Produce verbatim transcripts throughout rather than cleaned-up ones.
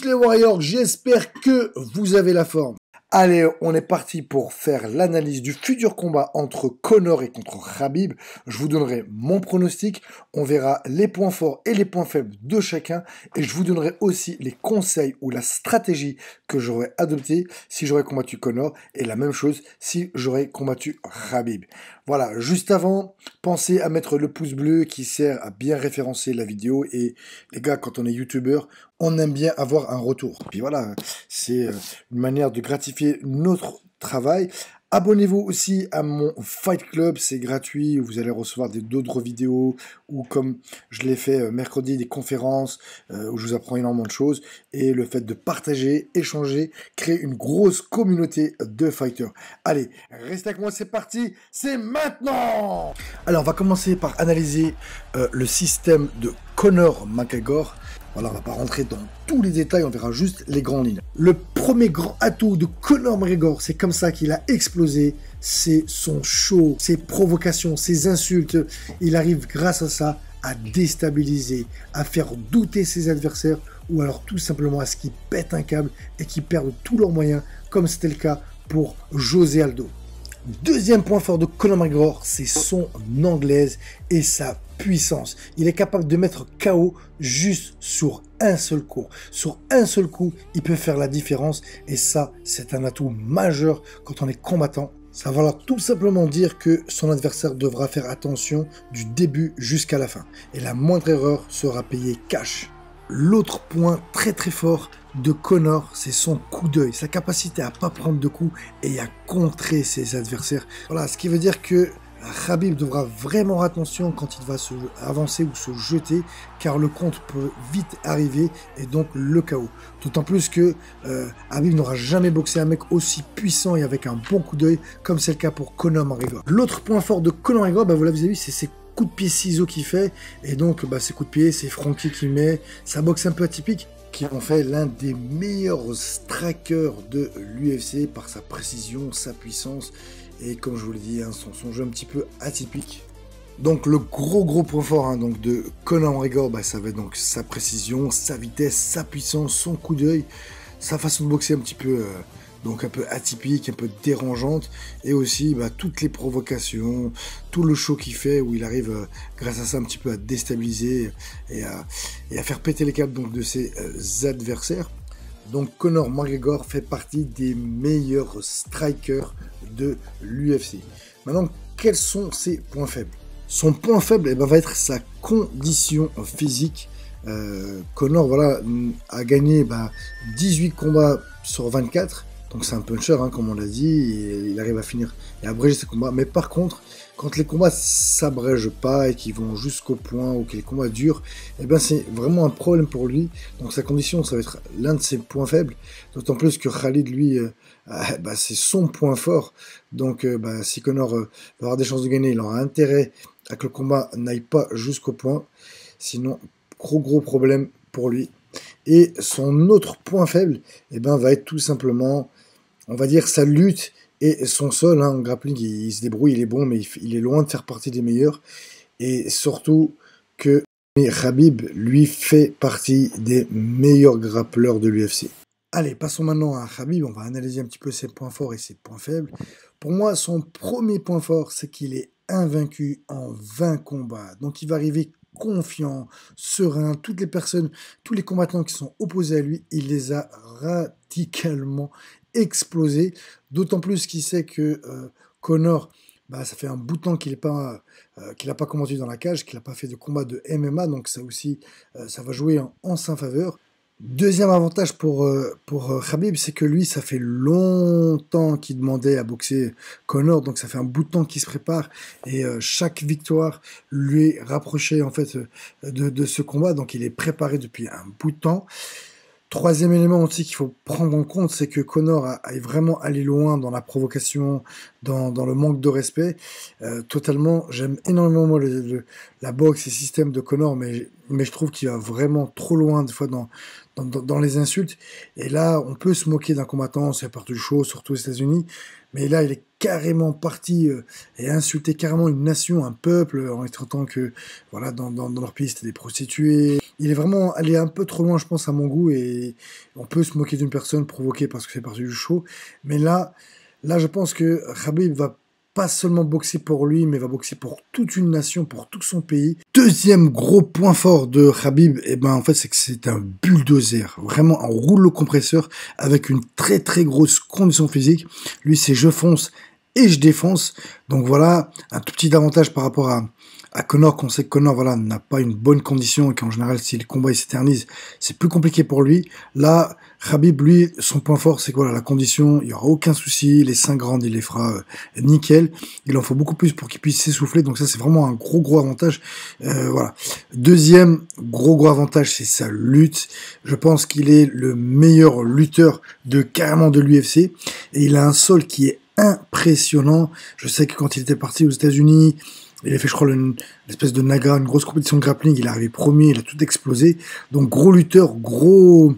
tous les Warriors, j'espère que vous avez la forme. Allez, on est parti pour faire l'analyse du futur combat entre Conor et contre Khabib. Je vous donnerai mon pronostic, on verra les points forts et les points faibles de chacun et je vous donnerai aussi les conseils ou la stratégie que j'aurais adoptée si j'aurais combattu Conor et la même chose si j'aurais combattu Khabib. Voilà, juste avant, pensez à mettre le pouce bleu qui sert à bien référencer la vidéo et les gars, quand on est youtubeur, on aime bien avoir un retour. Puis voilà, c'est une manière de gratifier notre travail. Abonnez-vous aussi à mon Fight Club, c'est gratuit, vous allez recevoir d'autres vidéos, ou comme je l'ai fait mercredi, des conférences, euh, où je vous apprends énormément de choses, et le fait de partager, échanger, créer une grosse communauté de fighters. Allez, restez avec moi, c'est parti, c'est maintenant. Alors, on va commencer par analyser euh, le système de Conor McGregor. Voilà, on va pas rentrer dans tous les détails, on verra juste les grandes lignes. Le premier grand atout de Conor McGregor, c'est comme ça qu'il a explosé, c'est son show, ses provocations, ses insultes. Il arrive grâce à ça à déstabiliser, à faire douter ses adversaires ou alors tout simplement à ce qu'ils pètent un câble et qu'ils perdent tous leurs moyens, comme c'était le cas pour José Aldo. Deuxième point fort de Conor McGregor, c'est son anglaise et sa puissance. Il est capable de mettre K O juste sur un seul coup. Sur un seul coup, il peut faire la différence et ça, c'est un atout majeur quand on est combattant. Ça va tout simplement dire que son adversaire devra faire attention du début jusqu'à la fin. Et la moindre erreur sera payée cash. L'autre point très très fort de Conor, c'est son coup d'œil, sa capacité à pas prendre de coups et à contrer ses adversaires. Voilà, ce qui veut dire que Khabib devra vraiment faire attention quand il va se avancer ou se jeter, car le contre peut vite arriver et donc le K O. D'autant plus que euh, Khabib n'aura jamais boxé un mec aussi puissant et avec un bon coup d'œil comme c'est le cas pour Conor McGregor. L'autre point fort de Conor McGregor, bah, vous l'avez vu, c'est ses coups de pied ciseaux qu'il fait, et donc bah, ces coups de pied, c'est Frankie qui met, sa boxe un peu atypique, qui en fait l'un des meilleurs strikers de l'U F C par sa précision, sa puissance et comme je vous l'ai dit, hein, son, son jeu un petit peu atypique. Donc le gros gros point fort hein, donc de Conor McGregor, bah, ça va être donc sa précision, sa vitesse, sa puissance, son coup d'œil, sa façon de boxer un petit peu euh, donc un peu atypique, un peu dérangeante, et aussi bah, toutes les provocations, tout le show qu'il fait, où il arrive euh, grâce à ça un petit peu à déstabiliser et à, et à faire péter les câbles donc, de ses euh, adversaires. Donc Conor McGregor fait partie des meilleurs strikers de l'U F C. Maintenant, quels sont ses points faibles? Son point faible eh ben, va être sa condition physique. Euh, Conor voilà, a gagné bah, dix-huit combats sur vingt-quatre. Donc c'est un puncher, hein, comme on l'a dit, et il arrive à finir et à abréger ses combats. Mais par contre, quand les combats s'abrègent pas et qu'ils vont jusqu'au point ou que les combats durent, eh ben c'est vraiment un problème pour lui. Donc sa condition, ça va être l'un de ses points faibles. D'autant plus que Khalid, lui, euh, euh, bah, c'est son point fort. Donc euh, bah, si Conor euh, va avoir des chances de gagner, il aura intérêt à que le combat n'aille pas jusqu'au point. Sinon, gros gros problème pour lui. Et son autre point faible, eh ben, va être tout simplement, on va dire, sa lutte et son sol. Hein, en grappling, il, il se débrouille, il est bon, mais il, il est loin de faire partie des meilleurs. Et surtout que Khabib, lui, fait partie des meilleurs grappleurs de l'U F C. Allez, passons maintenant à Khabib. On va analyser un petit peu ses points forts et ses points faibles. Pour moi, son premier point fort, c'est qu'il est invaincu en vingt combats. Donc, il va arriver confiant, serein. Toutes les personnes, tous les combattants qui sont opposés à lui, il les a radicalement explosés. D'autant plus qu'il sait que euh, Conor, bah, ça fait un bout de temps qu'il n'a pas, euh, qu'il pas combattu dans la cage, qu'il n'a pas fait de combat de M M A. Donc ça aussi, euh, ça va jouer en, en sa faveur. Deuxième avantage pour, euh, pour euh, Khabib, c'est que lui, ça fait longtemps qu'il demandait à boxer Conor, donc ça fait un bout de temps qu'il se prépare, et euh, chaque victoire lui rapprochait en fait de, de ce combat, donc il est préparé depuis un bout de temps. Troisième élément aussi qu'il faut prendre en compte, c'est que Conor a, a vraiment allé loin dans la provocation, dans, dans le manque de respect. Euh, totalement, j'aime énormément moi, le, le, la boxe et le système de Conor, mais, mais je trouve qu'il va vraiment trop loin des fois dans, dans, dans, dans les insultes. Et là, on peut se moquer d'un combattant, c'est partout chaud, surtout aux États-Unis, mais là, il est carrément parti euh, et a insulté carrément une nation, un peuple, en traitant que voilà, dans, dans, dans leur pays, c'était des prostituées. il est vraiment allé un peu trop loin, je pense, à mon goût, et on peut se moquer d'une personne, provoquer parce que c'est parti du show, mais là, là, je pense que Khabib va pas seulement boxer pour lui, mais va boxer pour toute une nation, pour tout son pays. Deuxième gros point fort de Khabib, eh ben, en fait, c'est que c'est un bulldozer, vraiment un rouleau compresseur avec une très très grosse condition physique. Lui, c'est je fonce et je défonce. Donc voilà, un tout petit avantage par rapport à, à Conor, qu'on sait que Conor, voilà, n'a pas une bonne condition et qu'en général, si le combat s'éternise, c'est plus compliqué pour lui. Là, Khabib, lui, son point fort, c'est que voilà, la condition, il y aura aucun souci, les seins grandes, il les fera euh, nickel. Il en faut beaucoup plus pour qu'il puisse s'essouffler, donc ça, c'est vraiment un gros gros avantage. Euh, voilà. Deuxième gros gros avantage, c'est sa lutte. Je pense qu'il est le meilleur lutteur de carrément de l'U F C, et il a un sol qui est impressionnant. Je sais que quand il était parti aux États-Unis, il a fait, je crois, une, une espèce de Naga, une grosse compétition de grappling. Il est arrivé premier, il a tout explosé. Donc, gros lutteur, gros,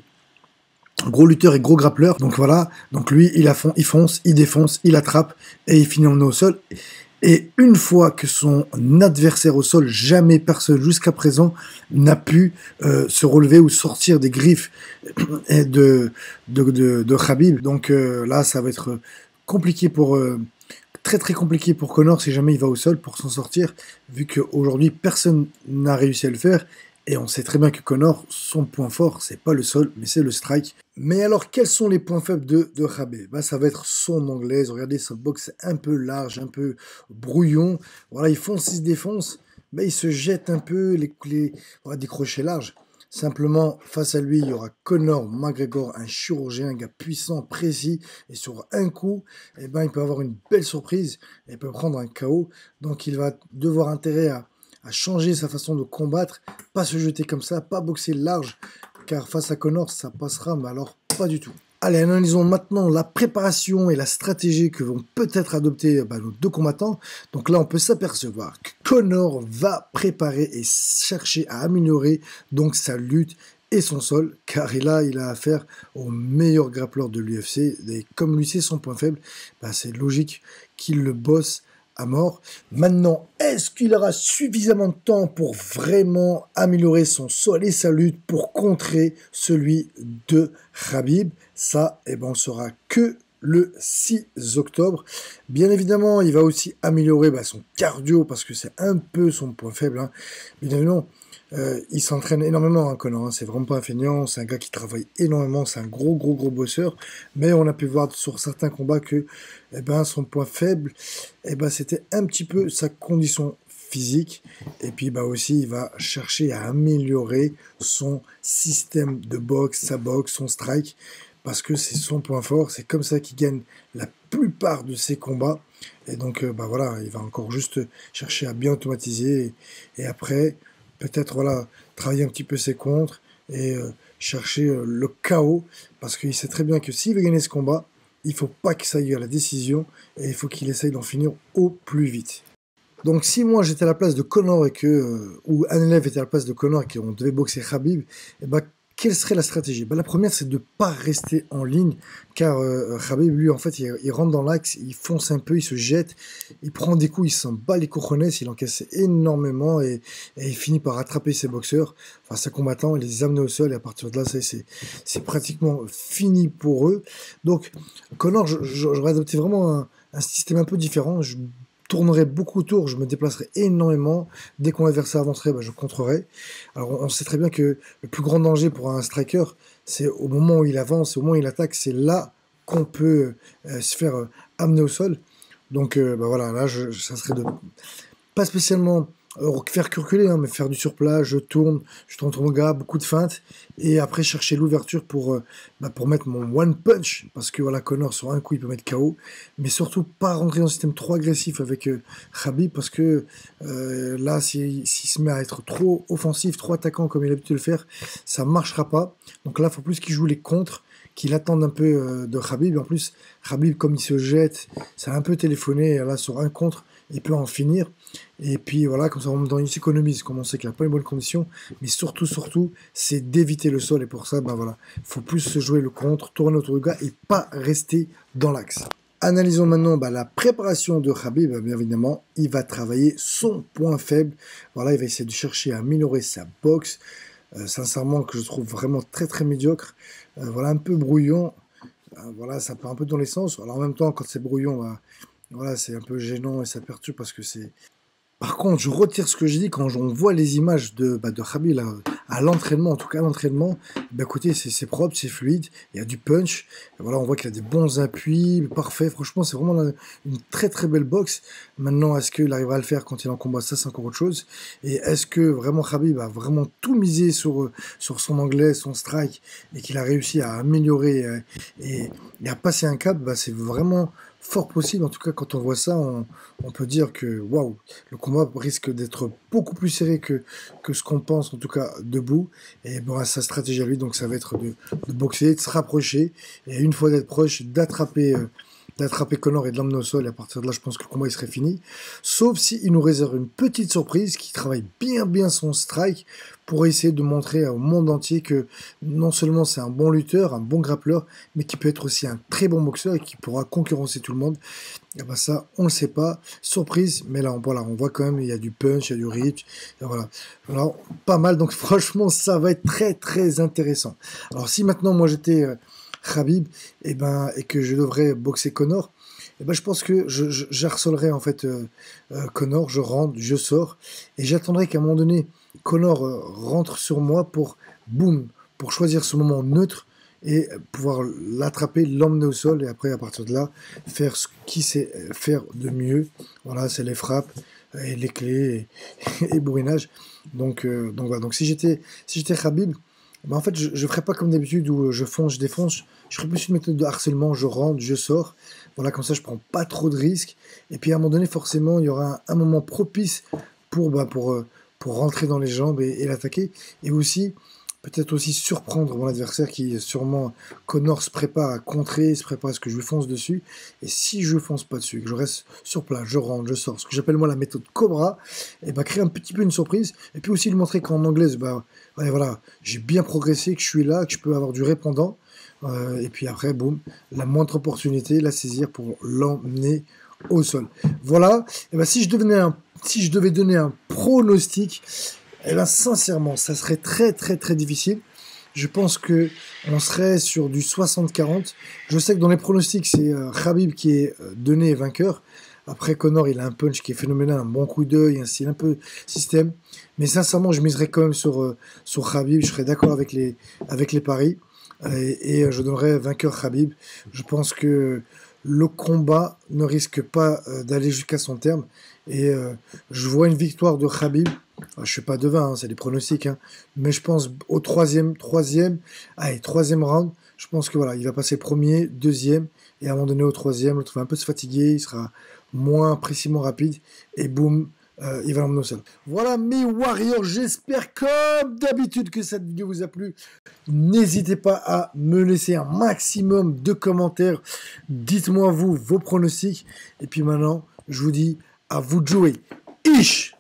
gros lutteur et gros grappleur. Donc, voilà. Donc, lui, il, a fond, il fonce, il défonce, il attrape et il finit en au sol. Et une fois que son adversaire au sol, jamais personne jusqu'à présent n'a pu euh, se relever ou sortir des griffes de, de, de, de Khabib. Donc, euh, là, ça va être compliqué pour... Euh, très très compliqué pour Conor si jamais il va au sol pour s'en sortir, vu qu'aujourd'hui personne n'a réussi à le faire, et on sait très bien que Conor, son point fort, c'est pas le sol, mais c'est le strike. Mais alors, quels sont les points faibles de, de Khabib? Bah, ça va être son anglaise. Regardez, sa boxe est un peu large, un peu brouillon. Voilà, il fonce, il se défonce, mais il se jette un peu, les, les voilà, des crochets larges. Simplement, face à lui, il y aura Conor McGregor, un chirurgien, un gars puissant, précis, et sur un coup, eh ben, il peut avoir une belle surprise, et il peut prendre un K O. Donc, il va devoir intérêt à, à changer sa façon de combattre, pas se jeter comme ça, pas boxer large, car face à Conor, ça passera, mais alors pas du tout. Allez, analysons maintenant la préparation et la stratégie que vont peut-être adopter bah, nos deux combattants. Donc là, on peut s'apercevoir que Conor va préparer et chercher à améliorer donc sa lutte et son sol, car là, il a affaire au meilleur grappleur de l'U F C. Et comme lui, c'est son point faible, bah, c'est logique qu'il le bosse à mort. Maintenant, est-ce qu'il aura suffisamment de temps pour vraiment améliorer son sol et sa lutte pour contrer celui de Khabib? Ça, eh ben, on saura que le six octobre. Bien évidemment, il va aussi améliorer bah, son cardio, parce que c'est un peu son point faible. Hein. Bien évidemment, euh, il s'entraîne énormément, hein, Conor. Hein. C'est vraiment pas un feignant, c'est un gars qui travaille énormément, c'est un gros, gros, gros bosseur. Mais on a pu voir sur certains combats que eh ben, son point faible, eh ben, c'était un petit peu sa condition physique. Et puis bah, aussi, il va chercher à améliorer son système de boxe, sa boxe, son strike, parce que c'est son point fort, c'est comme ça qu'il gagne la plupart de ses combats. Et donc, euh, bah voilà, il va encore juste chercher à bien automatiser, et, et après, peut-être voilà, travailler un petit peu ses contres, et euh, chercher euh, le K O, parce qu'il sait très bien que s'il veut gagner ce combat, il faut pas que ça aille à la décision, et il faut qu'il essaye d'en finir au plus vite. Donc si moi j'étais à la place de Conor, et que, euh, ou un élève était à la place de Conor et qu'on devait boxer Khabib, et ben, quelle serait la stratégie? Ben, la première, c'est de ne pas rester en ligne, car euh, Khabib, lui, en fait, il, il rentre dans l'axe, il fonce un peu, il se jette, il prend des coups, il s'en bat les cojones, il encaisse énormément, et, et il finit par rattraper ses boxeurs, enfin ses combattants, et les amener au sol, et à partir de là, c'est pratiquement fini pour eux. Donc, Conor, j'aurais adopté vraiment un, un système un peu différent. Je tournerai beaucoup autour, je me déplacerai énormément. Dès que mon adversaire avancerait, bah, je contrerai. Alors on sait très bien que le plus grand danger pour un striker, c'est au moment où il avance, au moment où il attaque, c'est là qu'on peut euh, se faire euh, amener au sol. Donc euh, bah, voilà, là je, ça serait de pas spécialement euh, faire curculer, hein, mais faire du surplat, je tourne, je tourne mon gars, beaucoup de feintes, et après chercher l'ouverture pour, euh, bah, pour mettre mon one punch, parce que voilà, Conor sur un coup il peut mettre K O, mais surtout pas rentrer dans un système trop agressif avec euh, Khabib, parce que euh, là, s'il si, si se met à être trop offensif, trop attaquant comme il a l'habitude de le faire, ça marchera pas. Donc là, il faut plus qu'il joue les contres, qu'il attende un peu euh, de Khabib. En plus, Khabib, comme il se jette, ça a un peu téléphoné, là, sur un contre, il peut en finir. Et puis voilà, comme ça on dans une s'économise, comme on sait qu'il n'a pas une bonne condition, mais surtout, surtout, c'est d'éviter le sol, et pour ça, ben voilà, il faut plus se jouer le contre, tourner autour du gars, et pas rester dans l'axe. Analysons maintenant bah, la préparation de Khabib. Bien évidemment, il va travailler son point faible. Voilà, il va essayer de chercher à améliorer sa boxe. euh, sincèrement, que je trouve vraiment très très médiocre. Euh, voilà, un peu brouillon. Euh, voilà, ça part un peu dans les sens. Alors en même temps, quand c'est brouillon, bah, voilà, c'est un peu gênant et ça perturbe parce que c'est par contre, je retire ce que je dis quand on voit les images de, bah, de Khabib là, à l'entraînement, en tout cas à l'entraînement. Bah, écoutez, c'est c'est propre, c'est fluide, il y a du punch. Et voilà, on voit qu'il a des bons appuis, parfait. Franchement, c'est vraiment la- une très très belle boxe. Maintenant, est-ce qu'il arrivera à le faire quand il est en combat? Ça, c'est encore autre chose. Et est-ce que vraiment Khabib a vraiment tout misé sur, euh, sur son anglais, son strike, et qu'il a réussi à améliorer euh, et, et à passer un cap? Bah, c'est vraiment fort possible. En tout cas, quand on voit ça, on, on peut dire que waouh, le combat risque d'être beaucoup plus serré que, que ce qu'on pense, en tout cas debout. Et bon, sa stratégie à lui, donc ça va être de, de boxer, de se rapprocher, et une fois d'être proche, d'attraper euh, d'attraper Conor et de l'emmener au sol. Et à partir de là, je pense que le combat il serait fini. Sauf s'il nous réserve une petite surprise, qui travaille bien bien son strike pour essayer de montrer au monde entier que non seulement c'est un bon lutteur, un bon grappleur, mais qui peut être aussi un très bon boxeur et qui pourra concurrencer tout le monde. Et ben ça, on le sait pas. Surprise, mais là, on, voilà, on voit quand même, il y a du punch, il y a du reach. Et voilà. Alors, pas mal. Donc, franchement, ça va être très, très intéressant. Alors, si maintenant, moi, j'étais euh, Khabib, et ben, et que je devrais boxer Conor, et ben, je pense que je, je, j'harcèlerais, en fait, euh, euh, Conor, je rentre, je sors, et j'attendrai qu'à un moment donné, Conor euh, rentre sur moi pour, boum, pour choisir ce moment neutre, et pouvoir l'attraper, l'emmener au sol, et après, à partir de là, faire ce qu'il sait faire de mieux. Voilà, c'est les frappes, et les clés, et, et bourrinage. Donc, euh, donc voilà. Donc si j'étais si j'étais Khabib, ben en fait, je ne ferais pas comme d'habitude où je fonce, je défonce. Je ferais plus une méthode de harcèlement, je rentre, je sors. Voilà, comme ça, je prends pas trop de risques. Et puis, à un moment donné, forcément, il y aura un, un moment propice pour, bah, pour, euh, pour rentrer dans les jambes et, et l'attaquer. Et aussi, peut-être aussi surprendre mon adversaire qui, sûrement, Conor se prépare à contrer, se prépare à ce que je lui fonce dessus. Et si je ne fonce pas dessus, que je reste sur place, je rentre, je sors, ce que j'appelle moi la méthode Cobra, et bah, créer un petit peu une surprise. Et puis aussi lui montrer qu'en anglaise, bah, ouais, voilà, j'ai bien progressé, que je suis là, que je peux avoir du répondant. Euh, et puis après, boum, la moindre opportunité, la saisir pour l'emmener au sol. Voilà. Et ben si je devenais un, si je devais donner un pronostic, et ben sincèrement, ça serait très très très difficile. Je pense que on serait sur du soixante quarante. Je sais que dans les pronostics, c'est euh, Khabib qui est euh, donné vainqueur. Après, Conor, il a un punch qui est phénoménal, un bon coup d'œil, un style un peu système. Mais sincèrement, je miserais quand même sur, euh, sur Khabib. Je serais d'accord avec les, avec les paris. Et, et je donnerais vainqueur Khabib. Je pense que le combat ne risque pas euh, d'aller jusqu'à son terme. Et euh, je vois une victoire de Khabib. Je ne suis pas devin, hein, c'est des pronostics. Hein, mais je pense au troisième, troisième, allez, troisième round. Je pense que voilà, il va passer premier, deuxième. Et à un moment donné, au troisième, l'autre va un peu se fatiguer. Il sera moins précisément rapide. Et boum, euh, il va l'emmener au sol. Voilà mes Warriors, j'espère comme d'habitude que cette vidéo vous a plu. N'hésitez pas à me laisser un maximum de commentaires. Dites-moi vous vos pronostics. Et puis maintenant, je vous dis à vous de jouer. Ish!